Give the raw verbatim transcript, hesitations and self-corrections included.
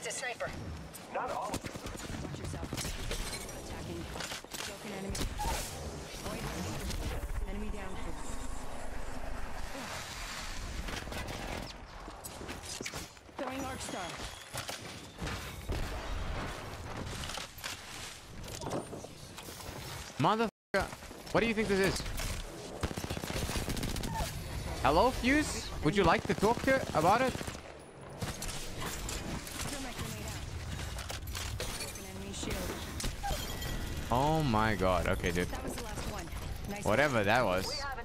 It's a sniper. Not all. Watch yourself. Attacking. Broken enemy. Enemy down. Throwing arc star. Motherfucker. What do you think this is? Hello, Fuse? Would you like to talk to about it? Oh my god. Okay, dude. That was the last one. Nice. Whatever that was.